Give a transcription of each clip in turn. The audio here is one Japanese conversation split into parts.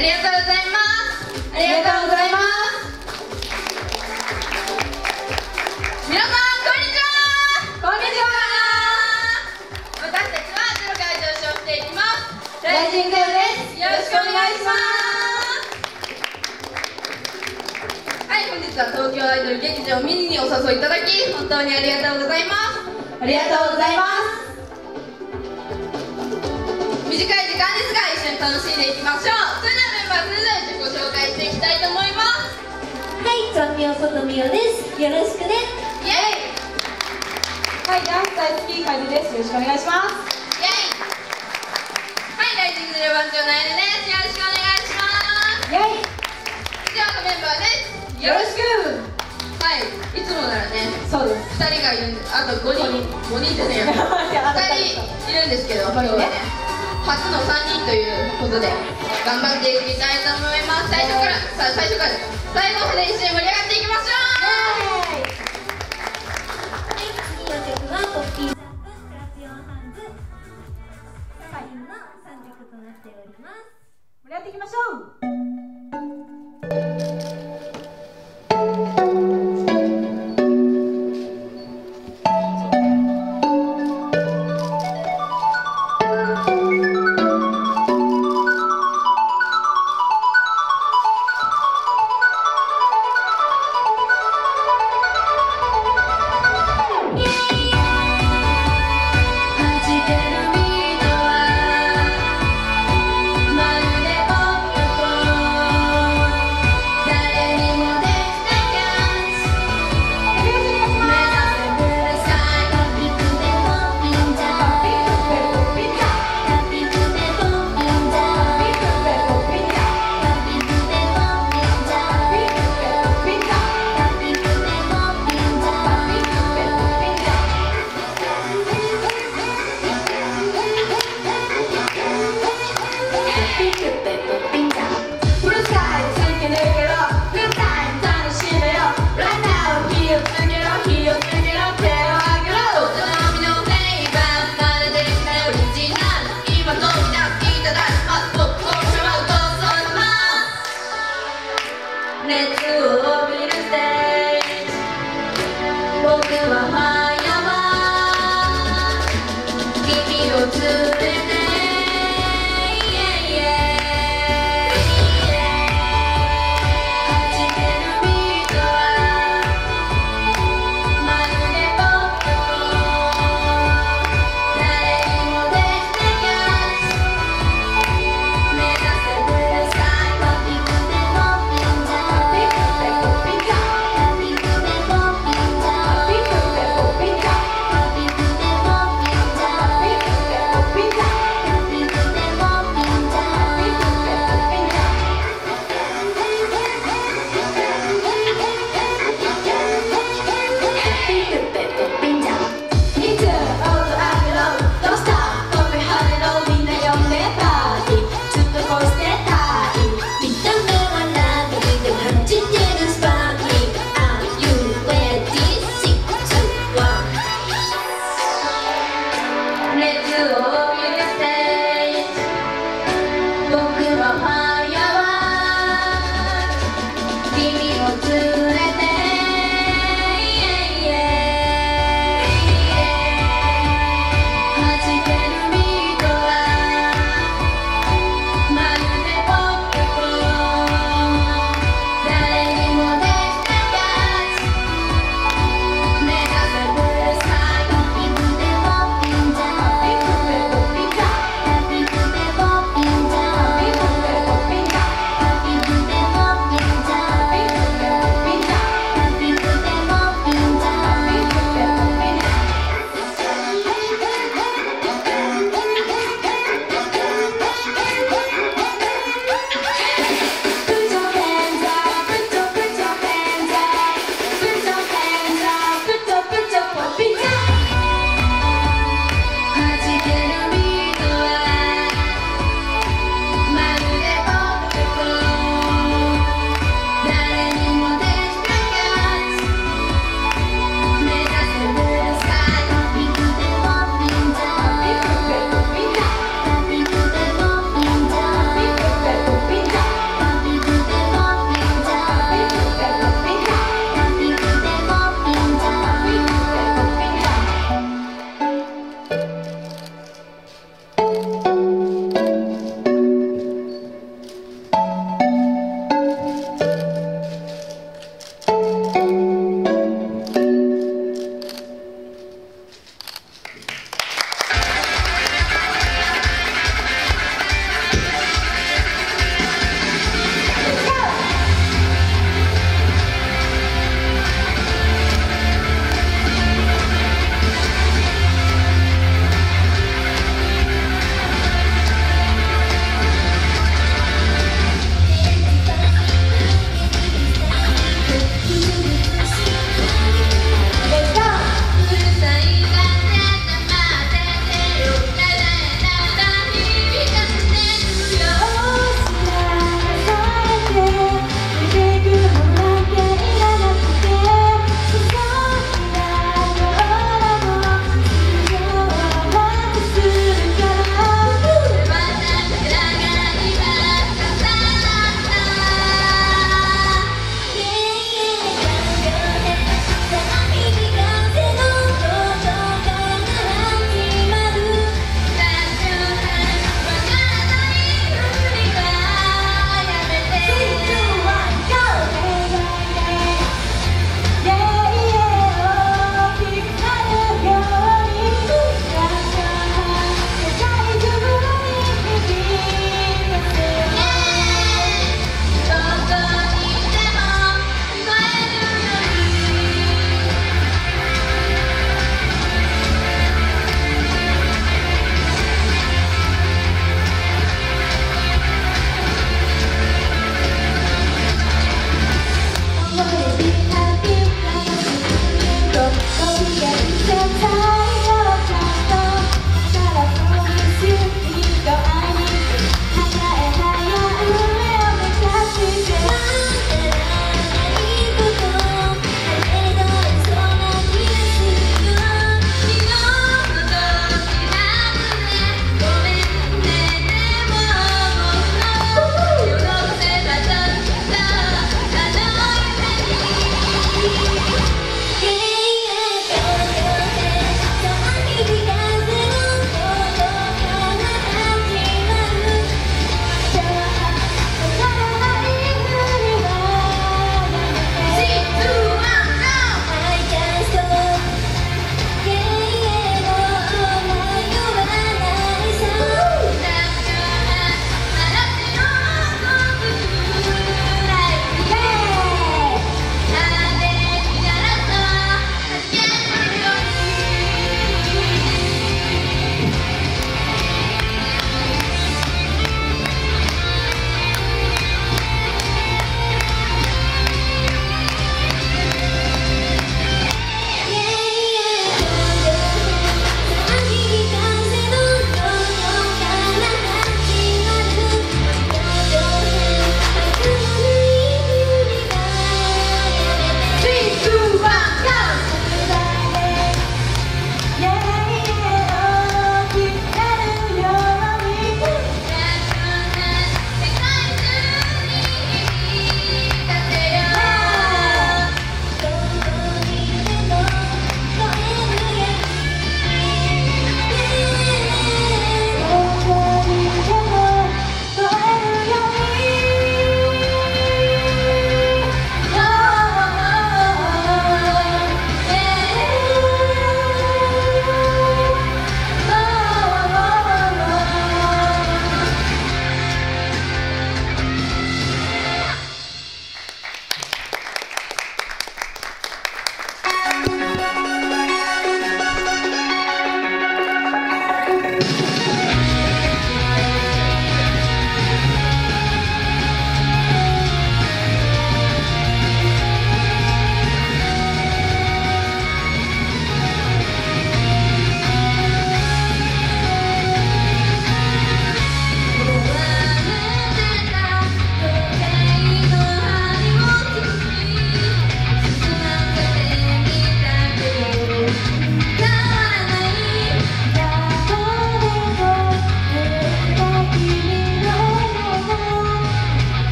ありがとうございます。ありがとうございます。皆さんこんにちは。こんにちは。私たちはゼロから上昇していきます。ライジングです。よろしくお願いします。はい、本日は東京アイドル劇場ミニにお誘いいただき本当にありがとうございます。ありがとうございます。短い時間ですが一緒に楽しんでいきましょう。それではメンバーそれぞれ自己紹介していきたいと思います。 はい、ザンミオことみおです。よろしくね。 イエイ。 はい、ダンス大好きカイです。よろしくお願いします。 イエイ。はい、ライジングゼロ番長のあやねです。よろしくお願いします。 イエイ。 以上のメンバーです。よろしく。はい、いつもならね、 そうです。 2人がいるんで、あと5人じゃねえよ。2人いるんですけど、今日はね、初の3人ということで頑張っていきたいと思います。最初から最後まで一緒に盛り上がっていきましょう。 はい、次の曲はポッピージャンプクラピオンハンズサインの3曲となっております。 盛り上がっていきましょう。 まるでポップコーン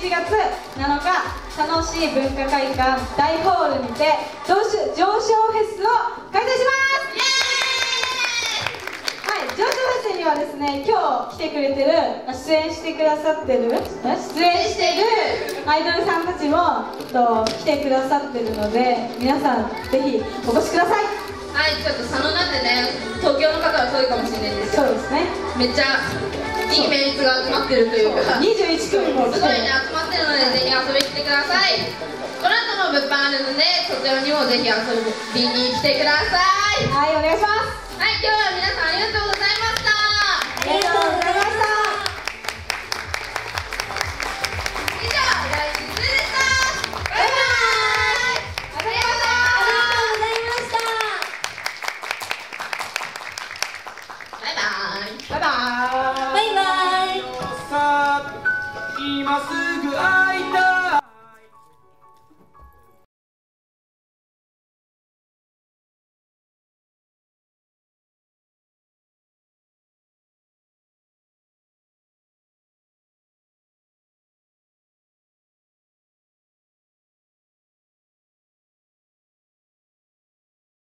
7月7日楽しい文化会館大ホールにて上昇フェスを開催します。はい、上昇フェスにはですね、今日来てくれてる、出演してくださってるアイドルさんたちも来てくださってるので、皆さんぜひお越しください。 はい、ちょっと佐野なんでね、東京の方は遠いかもしれないんですけど、 そうですね、 めっちゃいいメンツが集まってるというか、 21組もすごいね、集まってるので、ぜひ遊びに来てください。この後も物販あるので、そちらにもぜひ遊びに来てください。 はい、お願いします。 はい、今日は皆さんありがとう